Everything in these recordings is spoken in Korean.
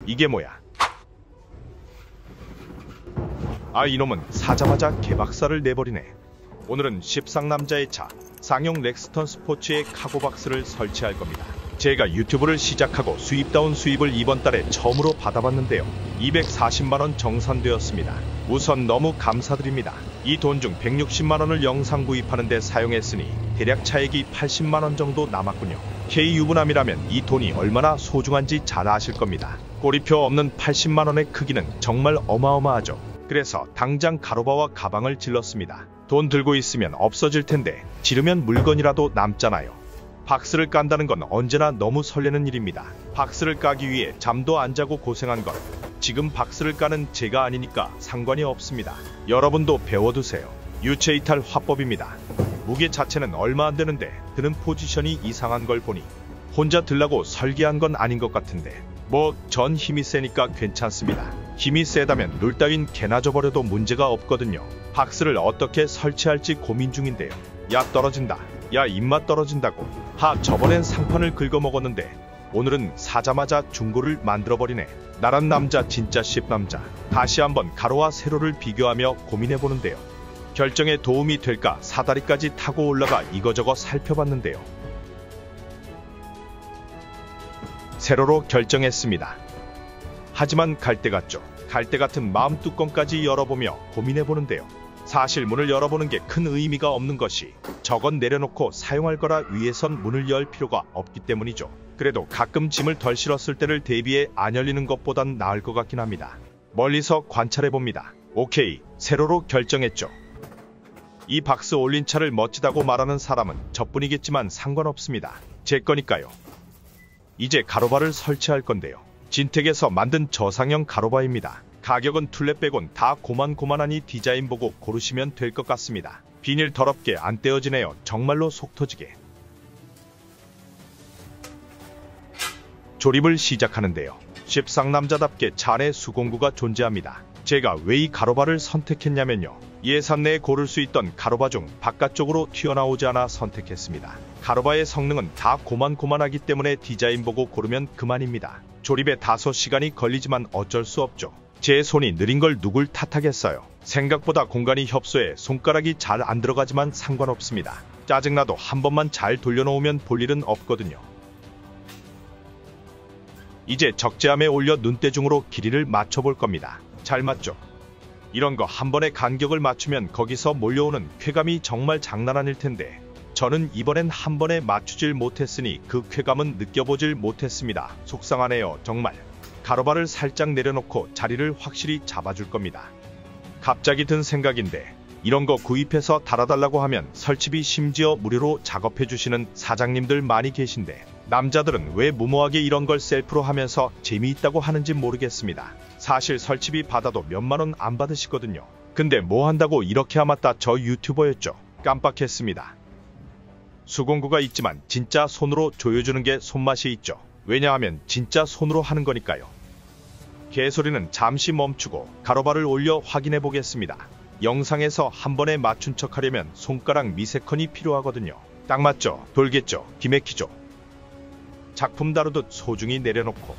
이게 뭐야? 아, 이놈은 사자마자 개박살을 내버리네. 오늘은 십상남자의 차 상용 렉스턴 스포츠의 카고박스를 설치할 겁니다. 제가 유튜브를 시작하고 수입다운 수입을 이번 달에 처음으로 받아봤는데요. 240만원 정산되었습니다. 우선 너무 감사드립니다. 이 돈 중 160만원을 영상 구입하는 데 사용했으니 대략 차액이 80만원 정도 남았군요. K유부남이라면 이 돈이 얼마나 소중한지 잘 아실 겁니다. 꼬리표 없는 80만원의 크기는 정말 어마어마하죠. 그래서 당장 가로바와 가방을 질렀습니다. 돈 들고 있으면 없어질 텐데 지르면 물건이라도 남잖아요. 박스를 깐다는 건 언제나 너무 설레는 일입니다. 박스를 까기 위해 잠도 안 자고 고생한 건 지금 박스를 까는 제가 아니니까 상관이 없습니다. 여러분도 배워두세요. 유체이탈 화법입니다. 무게 자체는 얼마 안 되는데 드는 포지션이 이상한 걸 보니 혼자 들라고 설계한 건 아닌 것 같은데 뭐 전 힘이 세니까 괜찮습니다. 힘이 세다면 룰 따윈 개나 줘버려도 문제가 없거든요. 박스를 어떻게 설치할지 고민 중인데요. 야, 떨어진다. 야, 입맛 떨어진다고. 저번엔 상판을 긁어먹었는데 오늘은 사자마자 중고를 만들어버리네. 나란 남자 진짜 씹남자. 다시 한번 가로와 세로를 비교하며 고민해보는데요. 결정에 도움이 될까 사다리까지 타고 올라가 이거저거 살펴봤는데요. 세로로 결정했습니다. 하지만 갈대 같죠. 갈대 같은 마음 뚜껑까지 열어보며 고민해보는데요. 사실 문을 열어보는 게 큰 의미가 없는 것이 저건 내려놓고 사용할 거라 위에선 문을 열 필요가 없기 때문이죠. 그래도 가끔 짐을 덜 실었을 때를 대비해 안 열리는 것보단 나을 것 같긴 합니다. 멀리서 관찰해봅니다. 오케이, 세로로 결정했죠. 이 박스 올린 차를 멋지다고 말하는 사람은 저뿐이겠지만 상관없습니다. 제 거니까요. 이제 가로바를 설치할 건데요. 진택에서 만든 저상형 가로바입니다. 가격은 툴렛 빼곤 다 고만고만하니 디자인 보고 고르시면 될 것 같습니다. 비닐 더럽게 안 떼어지네요. 정말로 속 터지게. 조립을 시작하는데요. 십상남자답게 차 안에 수공구가 존재합니다. 제가 왜 이 가로바를 선택했냐면요. 예산 내에 고를 수 있던 가로바 중 바깥쪽으로 튀어나오지 않아 선택했습니다. 가로바의 성능은 다 고만고만하기 때문에 디자인 보고 고르면 그만입니다. 조립에 다소 시간이 걸리지만 어쩔 수 없죠. 제 손이 느린 걸 누굴 탓하겠어요. 생각보다 공간이 협소해 손가락이 잘 안 들어가지만 상관없습니다. 짜증나도 한 번만 잘 돌려놓으면 볼 일은 없거든요. 이제 적재함에 올려 눈대중으로 길이를 맞춰볼 겁니다. 잘 맞죠? 이런 거 한 번에 간격을 맞추면 거기서 몰려오는 쾌감이 정말 장난 아닐 텐데 저는 이번엔 한 번에 맞추질 못했으니 그 쾌감은 느껴보질 못했습니다. 속상하네요, 정말. 가로바를 살짝 내려놓고 자리를 확실히 잡아줄 겁니다. 갑자기 든 생각인데 이런 거 구입해서 달아달라고 하면 설치비 심지어 무료로 작업해주시는 사장님들 많이 계신데 남자들은 왜 무모하게 이런 걸 셀프로 하면서 재미있다고 하는지 모르겠습니다. 사실 설치비 받아도 몇만원 안 받으시거든요. 근데 뭐 한다고 이렇게 하맞다 저 유튜버였죠. 깜빡했습니다. 수공구가 있지만 진짜 손으로 조여주는 게 손맛이 있죠. 왜냐하면 진짜 손으로 하는 거니까요. 개소리는 잠시 멈추고 가로바를 올려 확인해 보겠습니다. 영상에서 한 번에 맞춘 척 하려면 손가락 미세컨이 필요하거든요. 딱 맞죠? 돌겠죠? 기맥히죠? 작품 다루듯 소중히 내려놓고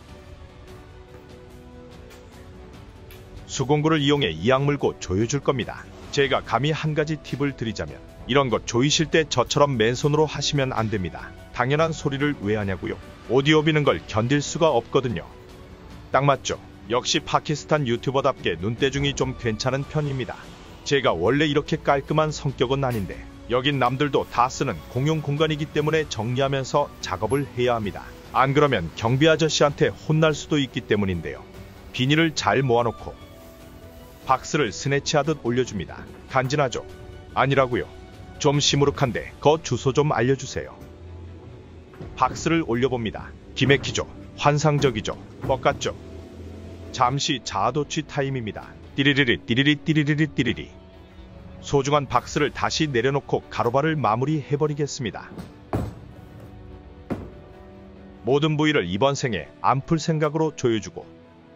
수공구를 이용해 이악 물고 조여줄 겁니다. 제가 감히 한 가지 팁을 드리자면 이런 거 조이실 때 저처럼 맨손으로 하시면 안 됩니다. 당연한 소리를 왜 하냐고요? 오디오 비는 걸 견딜 수가 없거든요. 딱 맞죠? 역시 파키스탄 유튜버답게 눈대중이 좀 괜찮은 편입니다. 제가 원래 이렇게 깔끔한 성격은 아닌데 여긴 남들도 다 쓰는 공용 공간이기 때문에 정리하면서 작업을 해야 합니다. 안 그러면 경비 아저씨한테 혼날 수도 있기 때문인데요. 비닐을 잘 모아놓고 박스를 스네치하듯 올려줍니다. 간지나죠? 아니라고요. 좀 시무룩한데 거 주소 좀 알려주세요. 박스를 올려봅니다. 기맥히죠? 환상적이죠? 뻑같죠? 잠시 자아도취 타임입니다. 띠리리리 띠리리 띠리리리 띠리리. 소중한 박스를 다시 내려놓고 가로바를 마무리해버리겠습니다. 모든 부위를 이번 생에 안 풀 생각으로 조여주고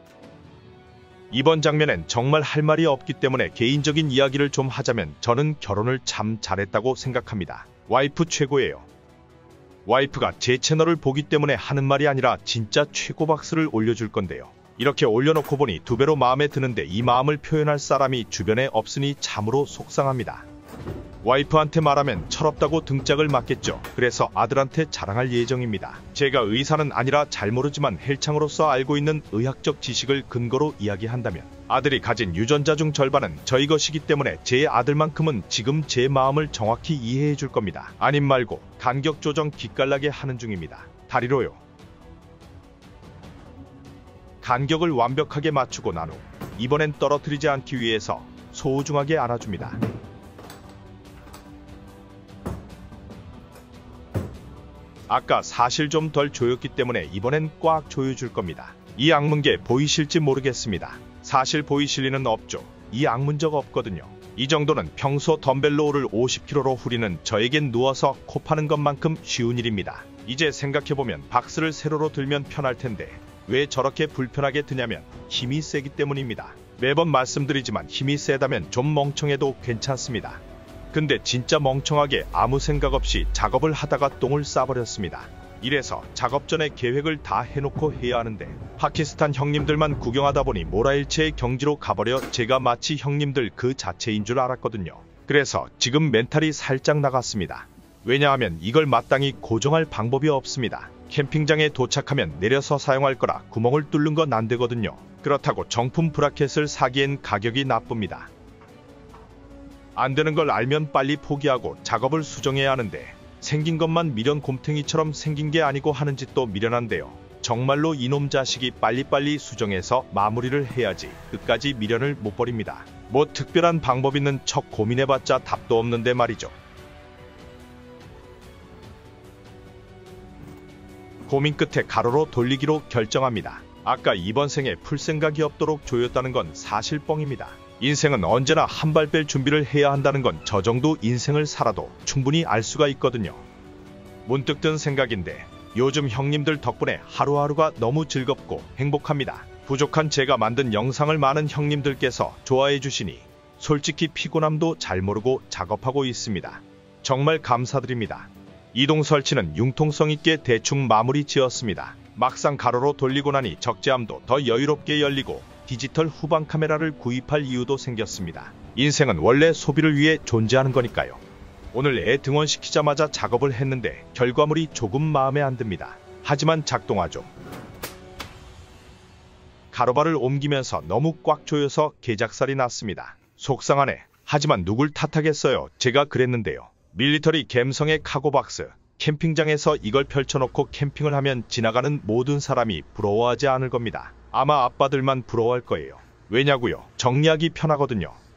이번 장면엔 정말 할 말이 없기 때문에 개인적인 이야기를 좀 하자면 저는 결혼을 참 잘했다고 생각합니다. 와이프 최고예요. 와이프가 제 채널을 보기 때문에 하는 말이 아니라 진짜 최고 박스를 올려줄 건데요. 이렇게 올려놓고 보니 두 배로 마음에 드는데 이 마음을 표현할 사람이 주변에 없으니 참으로 속상합니다. 와이프한테 말하면 철없다고 등짝을 맞겠죠. 그래서 아들한테 자랑할 예정입니다. 제가 의사는 아니라 잘 모르지만 헬창으로서 알고 있는 의학적 지식을 근거로 이야기한다면 아들이 가진 유전자 중 절반은 저희 것이기 때문에 제 아들만큼은 지금 제 마음을 정확히 이해해 줄 겁니다. 아님 말고 간격 조정 기깔나게 하는 중입니다. 다리로요. 간격을 완벽하게 맞추고 난 후 이번엔 떨어뜨리지 않기 위해서 소중하게 안아줍니다. 아까 사실 좀 덜 조였기 때문에 이번엔 꽉 조여줄 겁니다. 이 악문계 보이실지 모르겠습니다. 사실 보이실 리는 없죠. 이 악문적 없거든요. 이 정도는 평소 덤벨로우를 50kg로 후리는 저에겐 누워서 코 파는 것만큼 쉬운 일입니다. 이제 생각해보면 박스를 세로로 들면 편할 텐데 왜 저렇게 불편하게 드냐면 힘이 세기 때문입니다. 매번 말씀드리지만 힘이 세다면 좀 멍청해도 괜찮습니다. 근데 진짜 멍청하게 아무 생각 없이 작업을 하다가 똥을 싸버렸습니다. 이래서 작업 전에 계획을 다 해놓고 해야 하는데 파키스탄 형님들만 구경하다 보니 모라일체의 경지로 가버려 제가 마치 형님들 그 자체인 줄 알았거든요. 그래서 지금 멘탈이 살짝 나갔습니다. 왜냐하면 이걸 마땅히 고정할 방법이 없습니다. 캠핑장에 도착하면 내려서 사용할 거라 구멍을 뚫는 건 안 되거든요. 그렇다고 정품 브라켓을 사기엔 가격이 나쁩니다. 안 되는 걸 알면 빨리 포기하고 작업을 수정해야 하는데 생긴 것만 미련 곰탱이처럼 생긴 게 아니고 하는 짓도 미련한데요. 정말로 이놈 자식이 빨리빨리 수정해서 마무리를 해야지 끝까지 미련을 못 버립니다. 뭐 특별한 방법 있는 척 고민해봤자 답도 없는데 말이죠. 고민 끝에 가로로 돌리기로 결정합니다. 아까 이번 생에 풀 생각이 없도록 조였다는 건 사실 뻥입니다. 인생은 언제나 한 발 뺄 준비를 해야 한다는 건 저 정도 인생을 살아도 충분히 알 수가 있거든요. 문득 든 생각인데 요즘 형님들 덕분에 하루하루가 너무 즐겁고 행복합니다. 부족한 제가 만든 영상을 많은 형님들께서 좋아해 주시니 솔직히 피곤함도 잘 모르고 작업하고 있습니다. 정말 감사드립니다. 이동 설치는 융통성 있게 대충 마무리 지었습니다. 막상 가로로 돌리고 나니 적재함도 더 여유롭게 열리고 디지털 후방 카메라를 구입할 이유도 생겼습니다. 인생은 원래 소비를 위해 존재하는 거니까요. 오늘 애 등원시키자마자 작업을 했는데 결과물이 조금 마음에 안 듭니다. 하지만 작동하죠. 가로바를 옮기면서 너무 꽉 조여서 개작살이 났습니다. 속상하네. 하지만 누굴 탓하겠어요. 제가 그랬는데요. 밀리터리 갬성의 카고박스. 캠핑장에서 이걸 펼쳐놓고 캠핑을 하면 지나가는 모든 사람이 부러워하지 않을 겁니다. 아마 아빠들만 부러워할 거예요. 왜냐고요? 정리하기 편하거든요.